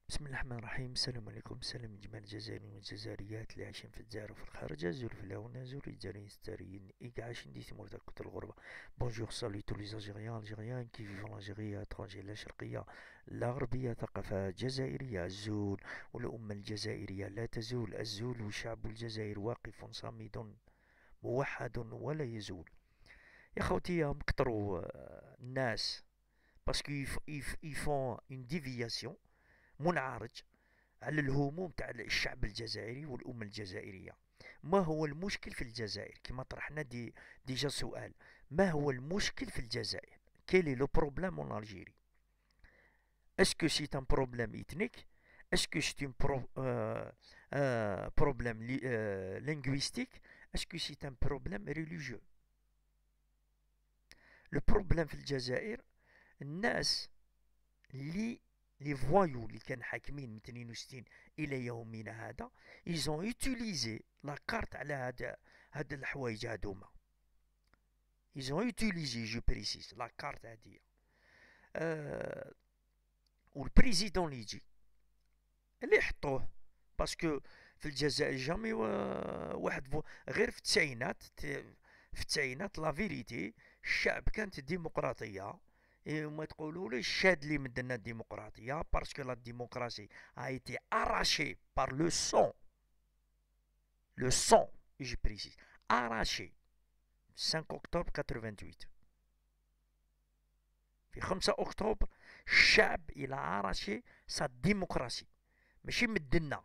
بسم الله الرحمن الرحيم. السلام عليكم. سلام جميع الجزائريين والجزائريات اللي عايشين في الجزائر وفي الخارج، زول في الهنا، زول الجزائريين الستاريين إيكا عايشين دي تيمور كتر الغربة. بونجور سالي تو لي الجيريان كي فيفون لالجيريا ترانجي، لا شرقية لا غربية، ثقافة جزائرية. الزول والأمة الجزائرية لا تزول. الزول والشعب الجزائر واقف صامد موحد ولا يزول. يا خوتي مكتروا الناس باسكو يفون اون ديفياسيون، منعرج على الهموم تاع الشعب الجزائري والأمة الجزائرية. ما هو المشكل في الجزائر؟ كما طرحنا ديجا سؤال: ما هو المشكل في الجزائر؟ كيلي لو بروبليم اون الجيري؟ اسكو سي ان بروبليم اثنيك؟ اسكو سي ان بروبليم لينغويستيك؟ اسكو سي ان بروبليم ريليجيو؟ لو بروبليم في الجزائر الناس اللي لي فوايو اللي كان حاكمين من 62 الى يومنا هذا، ايزون يوتيليزي لا كارت على هاد الحوايج هادوما. ايزون يوتيليزي جو بريسيس لا كارت هادية. أه والبريزيدون اللي يجي اللي يحطوه، باسكو في الجزائر جامي واحد غير في التسعينات. في التسعينات لا فيريتي الشعب كانت ديمقراطيه. وما تقولوا لي الشاد اللي مدنا الديمقراطيه، باسكو لا ديموكراسي a été arrachée par le sang, je précise, arraché 5 octobre 88. في 5 اكتوبر الشعب الى arraché sa démocratie، ماشي مدنا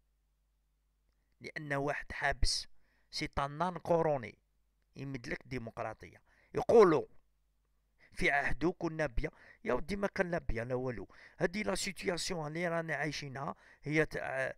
لان واحد حابس سيطانان كوروني يمدلك ديمقراطيه. يقولوا في عهده كنا بيا، يا ودي ما كان لا بيا لا والو. هذه لا سيتياسيون اللي رانا عايشينها هي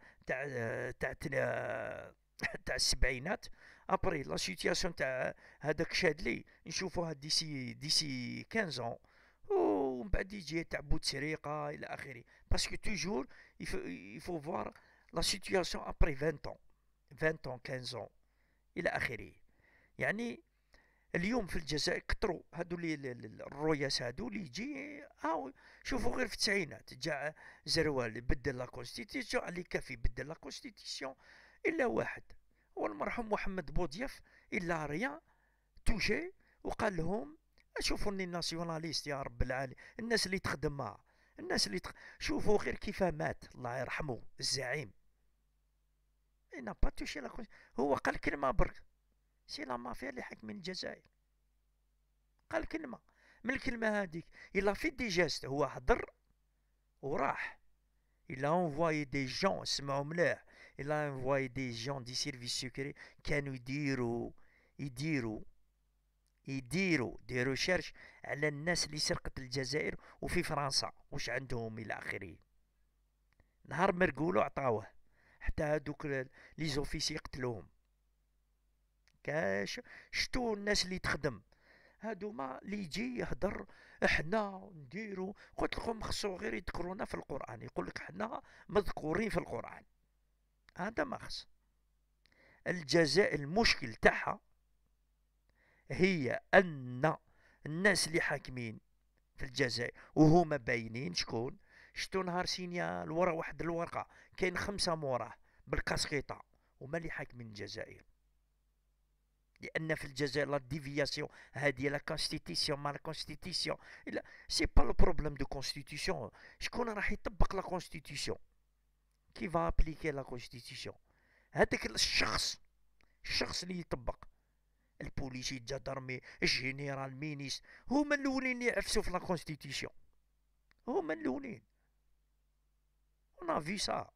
تاع السبعينات. ابري لا سيتياسيون تاع هذاك شادلي نشوفوها ديسي 15 ومن بعد يجي تاع بوتسريقه الى اخره. باسكو توجور يفو فوار لا سيتياسيون ابري 20 ans، 20 ans 15 ans الى اخره. يعني اليوم في الجزائر كثروا هادو الرؤياس هادو اللي يجي شوفوا غير في التسعينات جاء زروال بدل لا كونستيتيسيون، اللي كافي بدل لا كونستيتيسيون الا واحد هو المرحوم محمد بوضياف. الا ريان توجي وقال لهم شوفوني ناسيوناليست يا رب العالمين. الناس اللي تخدم معاه، الناس اللي شوفوا غير كيف مات الله يرحمه الزعيم. اي با توشي لا، هو قال كلمه برك: سي لا مافيا اللي حاكمين الجزائر. قال كلمة من الكلمة هذيك إلا في دي جيست، هو حضر وراح. إلا انفواي دي جون، سمعوا مليح، إلا انفواي دي جون دي سيرفيس سيكري كانوا يديروا دي ريشيرش على الناس اللي سرقت الجزائر وفي فرنسا واش عندهم إلى آخره. نهار ما رقولوا عطاوه، حتى هادوك لي زوفيسي قتلوهم. كاش شتو الناس اللي تخدم هادوما اللي يجي يهدر احنا نديرو. قلت لكم خصو غير يذكرونا في القران، يقول لك احنا مذكورين في القران. هذا ما خص. الجزائر المشكل تاعها هي ان الناس اللي حاكمين في الجزائر وهما باينين شكون. شتو نهار سينيا الورا واحد الورقه كاين 5 موراه بالكاسكيطه، هما اللي حاكمين الجزائر. لان في الجزائر لا ديفياسيون هذه لا كونستيتيسيون ما لا كونستيتيسيون. لا، سي با لو بروبليم دو كونستيتيسيون. شكون راح يطبق لا كونستيتيسيون؟ كي فا ابليكي لا كونستيتيسيون؟ هذاك الشخص اللي يطبق. البوليسي، الجدرمي، الجنرال، مينيس، هما الاولين يعفسوا في لا كونستيتيسيون. هما الاولين. انا في سا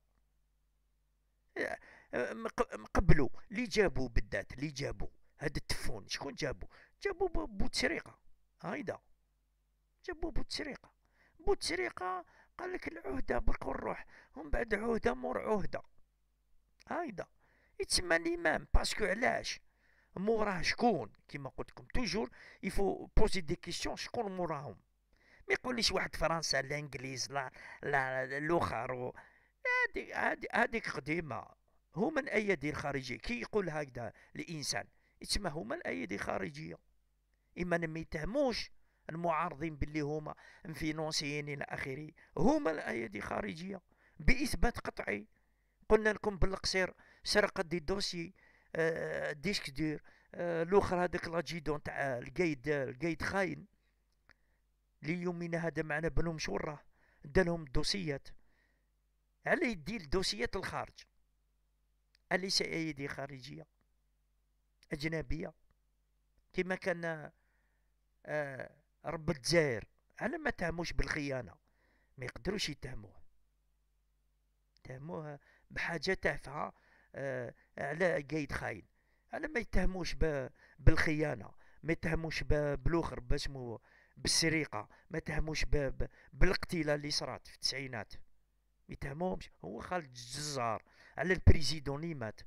مقبلوا اللي جابوا بالذات، اللي جابوا هذا التفون. شكون جابوا؟ جابوا بوتسريقه. هايدا جابوا بوتسريقه. بوتسريقه قال لك العهده برك نروح، ومن بعد عهده مور عهده. هايدا يتسمى الامام. باسكو علاش؟ موراه شكون؟ كيما قلت لكم توجور يفو بوزي دي كيسيون شكون موراهم. ما يقوليش واحد فرنسا لا انجليز لا الاخر. هذيك قديمه. هما الايادي الخارجيه كي يقول هكذا الانسان يتسمى هما الايادي الخارجيه. اما ما يتهموش المعارضين باللي هما مفينونسيين الى اخره. هما الايادي الخارجيه باثبات قطعي. قلنا لكم بالقصير سرق دي دوسي، ديسك دير، الاخر هذاك لاجيدون تاع القايد خاين، ليومنا هذا معنا بنهم شورة دالهم دوسيات. على يدي الدوسيات الخارج، أليس أيدي خارجية أجنبية كما كان رب الجزائر؟ على ما تهموش بالخيانة، ما يقدروش يتهموه بحاجة تافهة، على قايد خاين. على ما يتهموش بالخيانة، ما يتهموش بالاخر باسمو بالسرقة، ما يتهموش بالاقتيلة اللي صرات في التسعينات، ما يتهموهمش. هو خالد الجزار على البريزيدون اللي مات.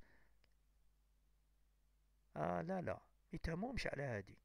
لا لا، ما يتهموهمش على هادي.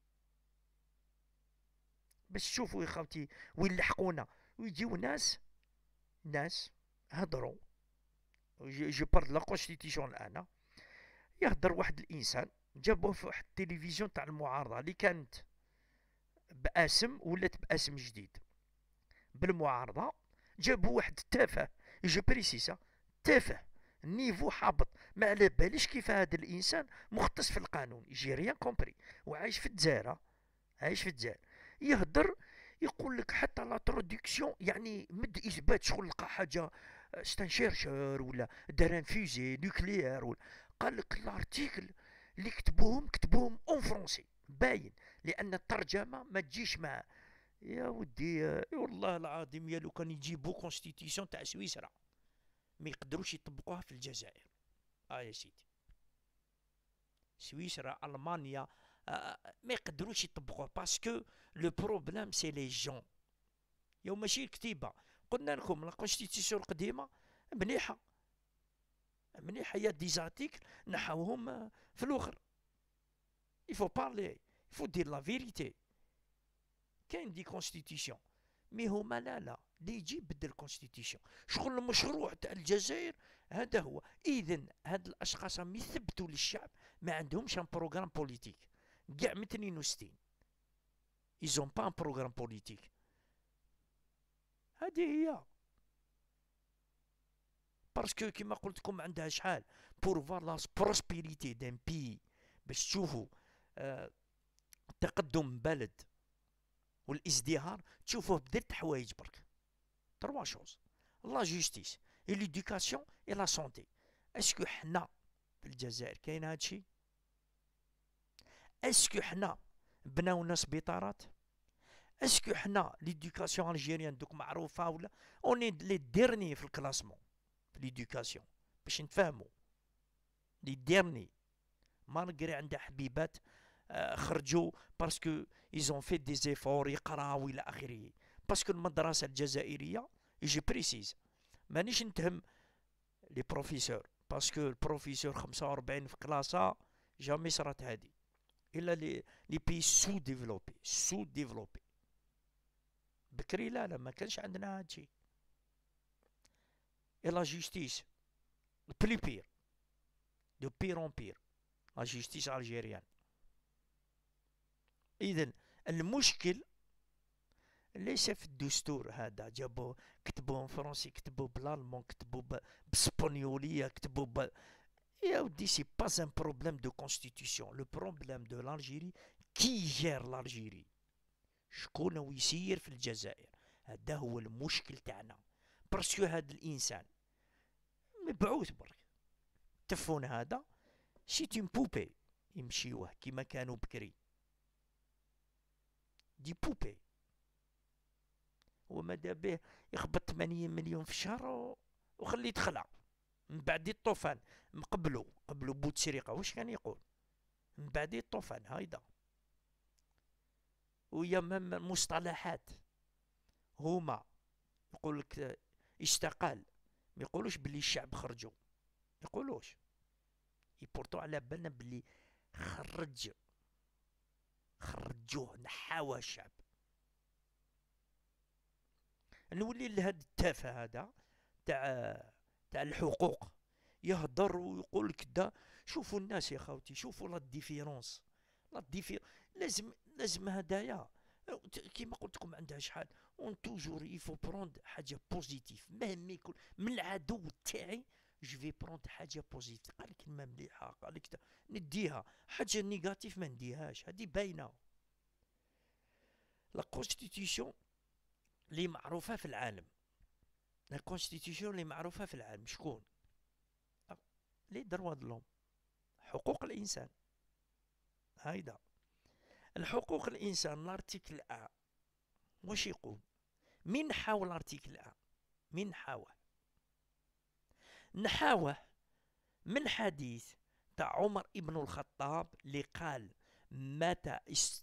باش تشوفوا يا خاوتي وين لحقونا. ويجيو ناس هضروا، جو بارل لا كونستيتيسيون الان. يهضر واحد الانسان جابوه في واحد التلفزيون تاع المعارضه اللي كانت باسم ولات باسم جديد بالمعارضه. جابوا واحد تافه، جو بريسيسا، تافه، نيفو حابط، ما على باليش كيف هذا الانسان مختص في القانون، يجي ريان كومبري، وعايش في الجزائر، عايش في الجزائر. يهدر يقول لك حتى لا تروديكسيون، يعني مد اثبات شغل لقى حاجه ستانشيرشر ولا دار فيزي نوكليير ولا. قال لك الارتيكل اللي كتبوهم اون فرونسي باين، لان الترجمه ما تجيش مع. يا ودي والله العظيم يا لو كان يجيبوا كونستيتيسيون تاع سويسرا ما يقدروش يطبقوها في الجزائر. يا سيدي، سويسرا المانيا ما يقدروش يطبقوها باسكو لو بروبليم سي لي جون. يوم ماشي الكتيبه. قلنا لكم لا كونستيتيسيون القديمه مليحه، مليحه، يا ديزارتيكل نحاوهم في الاخر. يفو بارلي، يفو دير لا فيريتي. كاين دي كونستيتيسيون مي هما لا اللي يجي بدل الكونستيتيسيون. شغل المشروع تاع الجزائر هذا هو. اذا هاد الاشخاص راهم يثبتوا للشعب ما عندهمش ان بروغرام بوليتيك. كاع من 62 ايزون با ان بروغرام بوليتيك. هذه هي. باسكو كيما قلت لكم عندها شحال بور فوار لا بروسبيريتي دان بي، باش تشوفوا تقدم بلد والازدهار، تشوفوه بدرت حوايج برك. تروا شوز: لا جوستيس اي ليدوكاسيون اي لا سونتي. اسكو حنا في الجزائر كاين هادشي؟ اسكو حنا بناونا سبيطارات؟ اسكو حنا ليدوكاسيون الجيريان دوك معروفه ولا؟ اوني لي ديرني في الكلاسمون في ليدوكاسيون، باش نتفاهموا. لي ديرني مالغري عندها حبيبات خرجوا باسكو ايزون في دي زيفور يقراو الى اخره. باسكو المدرسه الجزائريه يجي بريسيز، مانيش نتهم لي بروفيسور، باسكو البروفيسور 45 في كلاسه جامي صرات هادي، الا لي بي سو ديفلوبي. بكري لا ما كانش عندنا هادشي. اي لا جوستيس بلي بير، دو بير اون بير، لا جوستيس الجيريان. اذا المشكل ليس في الدستور هذا، جابوه كتبوه فرنسي، كتبوه بالالمون، كتبوه باسبانيوليه، كتبوه يا ودي سي با ان بروبليم دو كونستيتيسيون. لو بروبليم دو لالجيري كي جير لالجيري، شكون هو يسير في الجزائر. هذا هو المشكل تاعنا. باسكو هذا الانسان مبعوث برك. التفون هذا سيت اون بوبي، يمشيوه كيما كانوا بكري دي بوبي. وماذا به يخبط 80 مليون في الشهر وخليه يتخلع. من بعد الطوفان قبلوا بوتسريقه واش كان يقول؟ من بعد الطوفان هايدا. ويا مام مصطلحات هما يقول لك استقال، ما يقولوش بلي الشعب خرجوا، ما يقولوش. يبورتو على بالنا بلي خرجوه، نحاوه الشعب. نولي لهاد التافه هذا تاع الحقوق يهضر ويقول كدا. شوفوا الناس يا خاوتي، شوفوا لا ديفيرونس. لازم هدايا كيما قلت لكم عندها شحال. اون توجور يفو بروند حاجه بوزيتيف مهما يكون من العدو تاعي. جو في بروند حاجه بوزيتيف، قال لك كلمه مليحه، قال لك نديها. حاجه نيجاتيف ما نديهاش، هذه باينه. لا كونستيتيسيون اللي معروفه في العالم، لا كونستيتيسيون اللي معروفه في العالم شكون؟ لي دروا دلوم، حقوق الانسان. هايدا الحقوق الانسان لارتيكل ا واش يقول؟ مين حاول ارتيكل ا؟ مين حاوه؟ نحاوه من حديث تاع عمر ابن الخطاب اللي قال: متى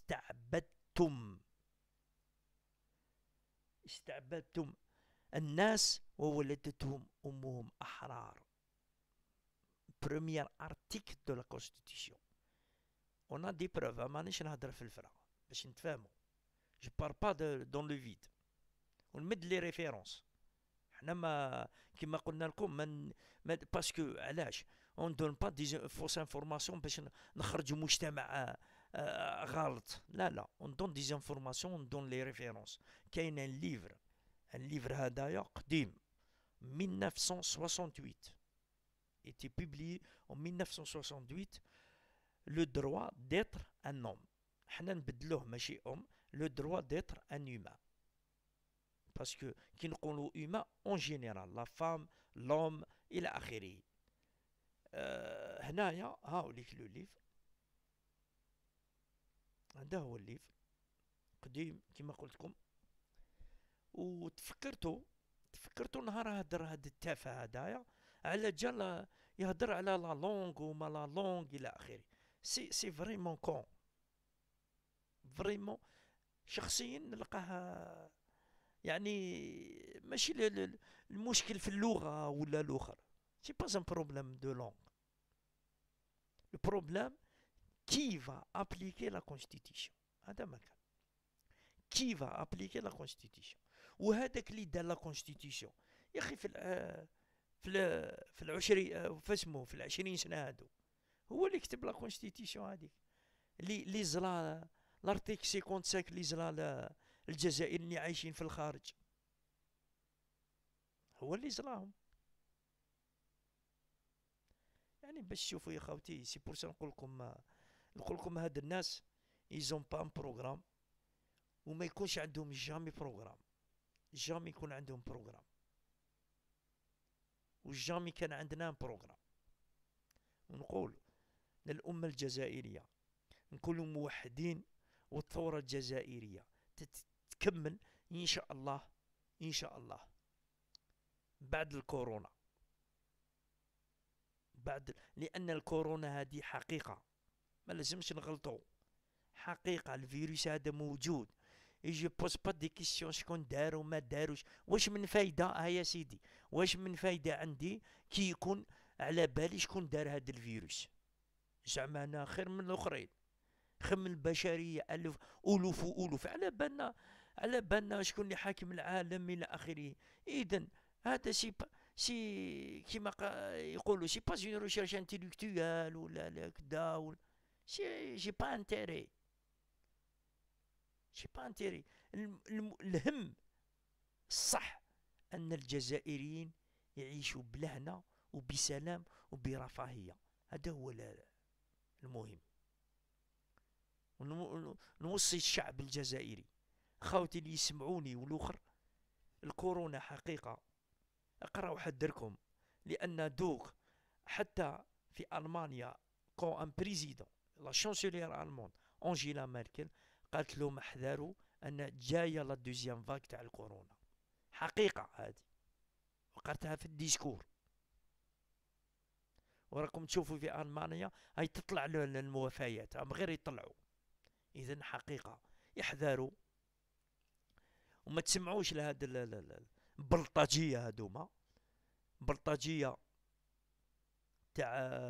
استعبدتم الناس وولدتهم امهم احرار. بريمير ارتيكل دو لا كونستيتيسيون. اون ا دي بروف، مانيش نهضر في الفرا باش نتفاهموا. جو بار با دون لو فيد، ونمد لي ريفيرونس. حنا ما كيما قلنا لكم ما باسكو علاش اون دون با دي فوس انفورماسيون باش نخرجوا مجتمع غلط. لا لا، اون دون دي انفورماسيون، اون دون لي ريفيرونس. كاين ان ليفر هدايا قديم 1968 était publié en 1968. Le droit d'être un homme. حنا نبدلوه ماشي le droit d'être un humain. Parce que كي نقولوا humain en général la femme, l'homme الى اخره. هنايا هاوليك لو ليفر، هذا هو الليفر قديم كما قلت لكم. تفكرتو نهار هدر هاد التافه هدايا على جال يهدر على لا لونغ وما لا لونغ الى اخره. سي فريمون كون، فريمون شخصيا نلقاه يعني ماشي المشكل في اللغه ولا الاخر. سي با ان بروبليم دو لونغ. لو بروبليم كي فا ابليكي لا كونستيتيسيون. هذا ما كان كي فا ابليكي لا كونستيتيسيون. وهذاك اللي دار لا كونستيتيسيون يا اخي في العشرين فاسمو في العشرين سنه هادو هو اللي كتب لا كونستيتيسيون هذيك اللي زلا لارتيك 55 اللي زلا الجزائر اللي عايشين في الخارج، هو اللي زلاهم. يعني باش تشوفوا يا خوتي، سي بور سا نقول لكم هاد الناس ايزون با ان بروغرام، وما يكونش عندهم جامي بروغرام. جامي يكون عندهم بروغرام، وجامي كان عندنا بروغرام. ونقول للأمة الجزائرية نكونوا موحدين، والثورة الجزائرية تكمل إن شاء الله، إن شاء الله بعد الكورونا. لأن الكورونا هذه حقيقة، ما لازمش نغلطوا. حقيقة الفيروس هذا موجود. يجي بوس با دي كيسيون شكون دار وما داروش. واش من فايدة يا سيدي؟ واش من فايدة عندي كي يكون على بالي شكون دار هذا الفيروس؟ زعما انا خير من الاخرين، خير من البشريه الوف والوف. على بالنا شكون اللي حاكم العالم الى اخره. اذا هذا سي كيما يقولوا سي با اون ريشيرش انتيليكتويال ولا كدا ولا جي با انتيري. جي با انتيري. الهم الصح ان الجزائريين يعيشوا بلهنا وبسلام وبرفاهيه. هذا هو المهم. ونوصي الشعب الجزائري، خاوتي اللي يسمعوني والاخر، الكورونا حقيقه. اقراو حذركم، لان دوك حتى في المانيا كون ان بريزيدون لا شانسليير الموند انجيلا ميركل قالت لهم احذروا ان جايه لا دوزيام فاك تاع الكورونا. حقيقه هذه وقرتها في الديسكور، وراكم تشوفوا في المانيا هاي تطلع الموافيات هم غير يطلعوا. اذا حقيقه يحذروا وما تسمعوش لهاد البلطجيه هذوما، بلطجيه تاع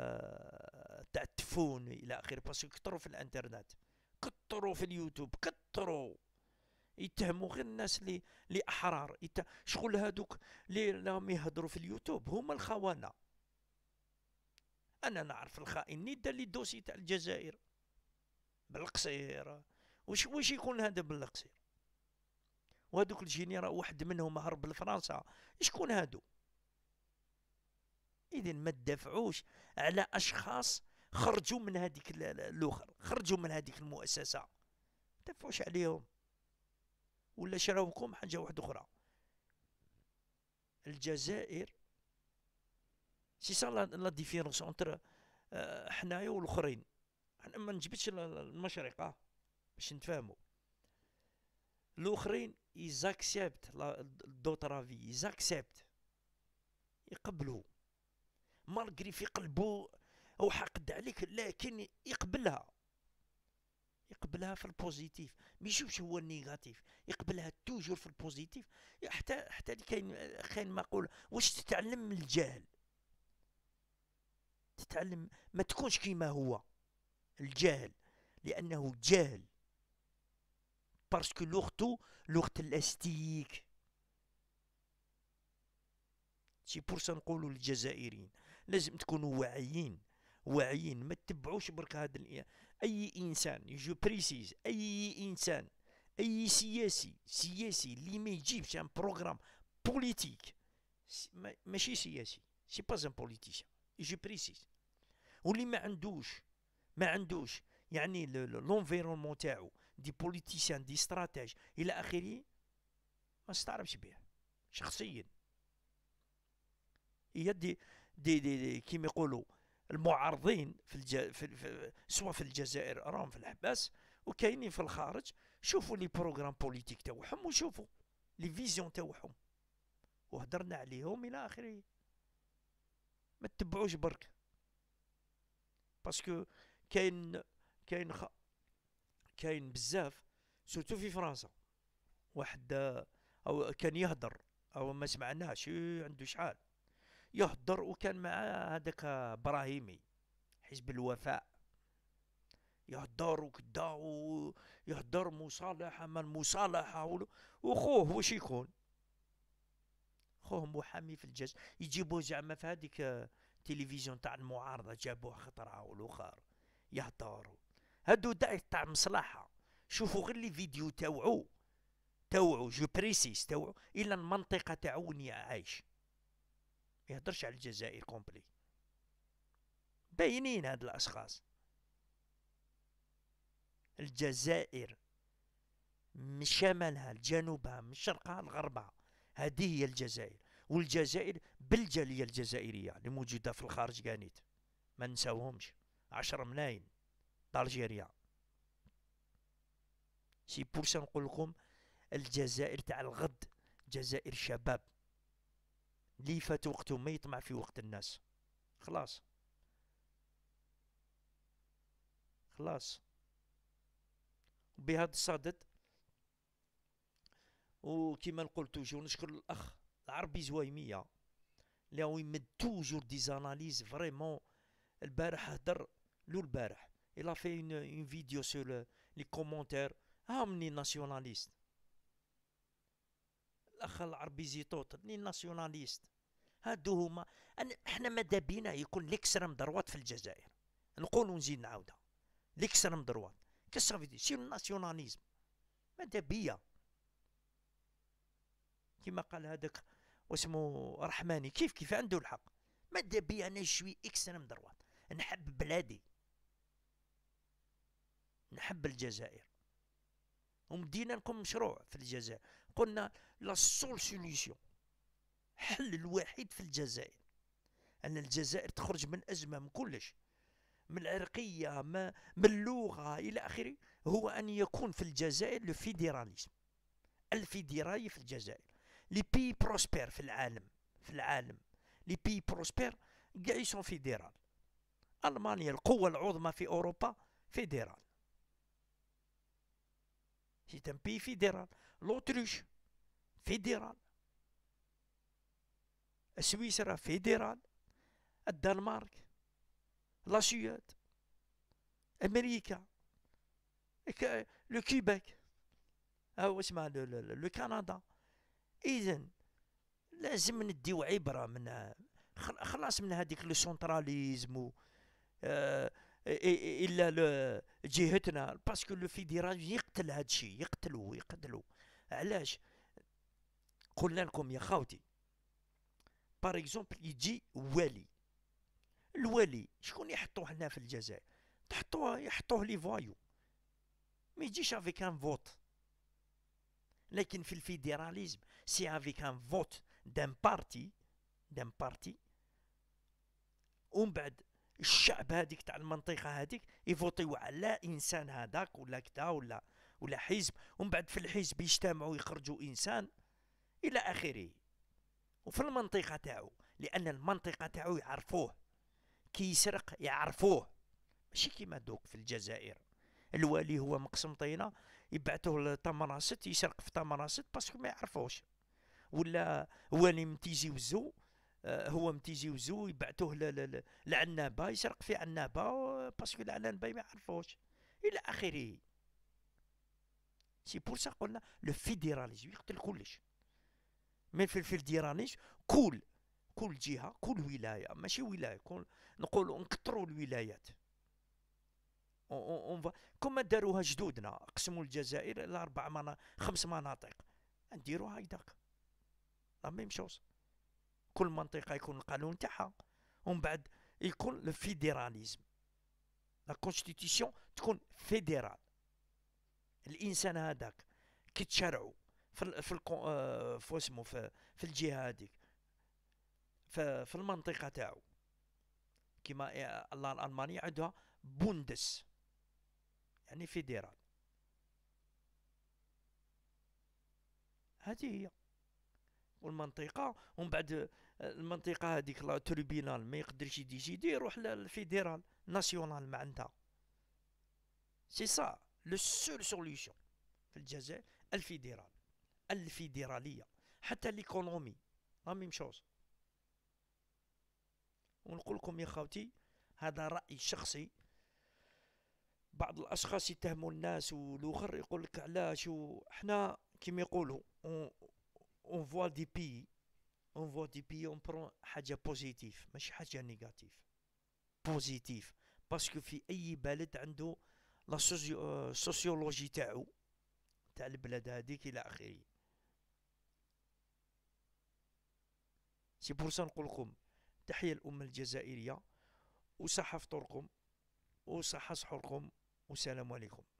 التفون الى اخره. باسكو كثروا في الانترنت، كثروا في اليوتيوب، كثروا يتهموا غير الناس اللي احرار. شغل هذوك اللي راهم يهضروا في اليوتيوب هما الخونه. انا نعرف الخائن اللي دار لي الدوسي تاع الجزائر بالقصير واش يكون هذا بالقصير؟ وهذوك الجينيرال واحد منهم هرب لفرنسا، شكون هادو؟ اذا ما تدافعوش على اشخاص خرجوا من هذيك الاخر، خرجوا من هذيك المؤسسه، ما تدافعوش عليهم. ولا شراوكم حاجه واحده اخرى. الجزائر سي سا لا ديفيرونس اونتر حنايا والاخرين. حنا ما نجبدش المشرق باش نتفاهموا. الاخرين يزاكسبت دوطر افي، يزاكسبت، يقبلوا مالغري في قلبه او حقد عليك، لكن يقبلها، يقبلها في البوزيتيف، ما يشوفش هو النيجاتيف، يقبلها توجور في البوزيتيف. حتى كاين مقول واش تتعلم من الجهل، تتعلم ما تكونش كيما هو الجاهل، لانه جاهل باسكو لغته لغه الاستيك. سي بورسا نقولوا للجزائريين لازم تكونوا واعيين، واعيين، ما تتبعوش برك هذا اي انسان يجو بريسيز، اي انسان، اي سياسي اللي ما يجيبش ان بروغرام بوليتيك، ماشي سياسي، سي با ان بوليتيسيان، يجي بريسيز، واللي ما عندوش يعني لونفيرونمون تاعو دي بوليتيسيان دي استراتيج الى اخره، ما استعرفش به شخصيا. هي دي كيما يقولوا المعارضين سواء في الجزائر راهم في الحباس وكاينين في الخارج. شوفوا لي بروغرام بوليتيك تاعهم وشوفوا لي فيزيون تاعهم وهدرنا عليهم الى اخره. ما تتبعوش برك باسكو كاين كاين خ... كاين بزاف سورتو في فرنسا واحد او كان يهدر او ما سمعناش عنده شحال يهدر، وكان مع هذاك ابراهيمي حزب الوفاء، يهدر وكدا يهدر مصالحه ما المصالحه، وخوه واش يكون؟ خوه محامي في الجزائر، يجيبوه زعما في هذيك التلفزيون تاع المعارضه، جابوه خطره والاخر يهدر. هادو تاع مصلحه. شوفوا غير لي فيديو توعو جو بريسيس توعو الى المنطقه تاعو وين عايش، ما يهدرش على الجزائر كومبلي. باينين هاد الاشخاص. الجزائر من شمالها لجنوبها، من شرقها لغربها، هذه هي الجزائر. والجزائر بالجاليه الجزائريه اللي موجوده في الخارج كانت ما نساوهمش، 10 ملايين دالجيريا. سي بورسا نقول لكم الجزائر تاع الغد جزائر شباب، اللي فات وقته ما يطمع في وقت الناس. خلاص خلاص. بهذا الصدد وكما نقول توجور نشكر الاخ العربي زويميه اللي هو يمد توجور دي زاناليز فريمون. البارح هدر لو البارح il a fait une vidéo sur les commentaires هامني ناسيوناليست. الاخ العربي زيطوط ني ناسيوناليست. هادو هما احنا ماذا بينا يكون ليكستريم دروات في الجزائر، نقول ونزيد نعاودها ليكستريم دروات كسافيدي سي الناسيوناليزم. ماذا بيا كما قال هذاك واسمه رحماني، كيف عنده الحق. ماذا بيا انا شوي اكستريم دروات، نحب بلادي، نحب الجزائر، ومدينا لكم مشروع في الجزائر. قلنا لا سول سوليسيون، حل الوحيد في الجزائر ان الجزائر تخرج من ازمه، من كلش، من العرقيه، من اللغه الى اخره، هو ان يكون في الجزائر لو فيدراليزم، الفيدرالي في الجزائر. لي بي بروسبير في العالم لي بي بروسبير كاع يسون فيدرال. المانيا القوه العظمى في اوروبا فيدرال، سي ان بي فيدرال. لوتريش فيدرال، سويسرا فيدرال، الدنمارك، لا سويد، امريكا، لو كيبيك، او اسمها لو كندا. اذا لازم نديو عبره من خلاص من هذيك لو سنتراليزم الا جهتنا، باسكو لو فيدرال يقتل هاد الشيء، يقتلو. علاش؟ قلنا لكم يا خاوتي، بار اكزومبل يجي والي، الوالي شكون يحطوه هنا في الجزائر؟ يحطوه لي فايو، ما يجيش افيك ان فوت. لكن في الفيدراليزم سي افيك ان فوت دان بارتي ومن بعد الشعب هذيك تاع المنطقه هذيك يفوتيو على انسان هذاك ولا كذا ولا حزب، ومن بعد في الحزب يجتمعوا يخرجوا انسان الى اخره. وفي المنطقه تاعو، لان المنطقه تاعو يعرفوه، كي يسرق يعرفوه، ماشي كيما دوك في الجزائر الوالي هو مقسم طينه يبعثوه لتمراست يسرق في تمراست باسكو ما يعرفوش، ولا والي متيزي وزو، هو متيزي وزو يبعثوه لعنابه يسرق في عنابه باسكو العنابه ما يعرفوش الى اخره. سي بور سا قلنا لو فيدراليزم يقتل كلش. مي في الفيدراليزم كل جهه، كل ولايه، ماشي ولايه، نقولوا نكثروا الولايات. كما داروها جدودنا، قسموا الجزائر الى 5 مناطق، نديروها هكذاك لا ميم شوز. كل منطقه يكون القانون تاعها، ومن بعد يكون لو فيدراليزم، لا كونستيتيسيون تكون فيدرال. الانسان هذاك كي تشرعوا في اسمه في الجهه هذيك، في المنطقه تاعو، كيما الالمانيه عندها بوندس يعني فيدرال. هذه هي والمنطقه، ومن بعد المنطقه هذيك لا تريبينال ما يقدرش يديسيدي يروح للفيدرال ناسيونال ما عندها. سي سا لو سول سوليوشن في الجزائر، الفيدراليه. حتى ليكونومي لا ميم شوز. ونقول لكم يا خاوتي، هذا راي شخصي. بعض الاشخاص يتهموا الناس، والاخر يقول لك علاش، وحنا كيما يقولوا اون فوا دي بي، اون برون حاجه بوزيتيف ماشي حاجه نيجاتيف. بوزيتيف باسكو في اي بلد عنده لا سوسيولوجي تاعو، تاع البلاد هذيك الى اخره. سي بور سا نقول لكم تحيه الامه الجزائريه، وصحه فطوركم وصحه سحوركم، والسلام عليكم.